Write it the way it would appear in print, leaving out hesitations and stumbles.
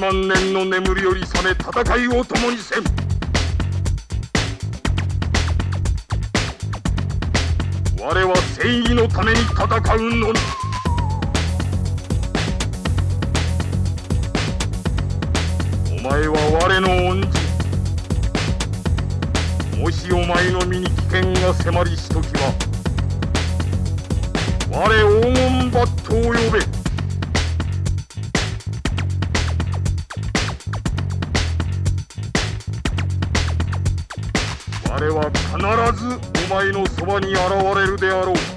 万年の眠りより覚め戦いを共にせん。我は正義のために戦うのみ。お前は我の恩人。もしお前の身に危険が迫りしときは我黄金バットを呼べ。我は必ずお前のそばに現れるであろう。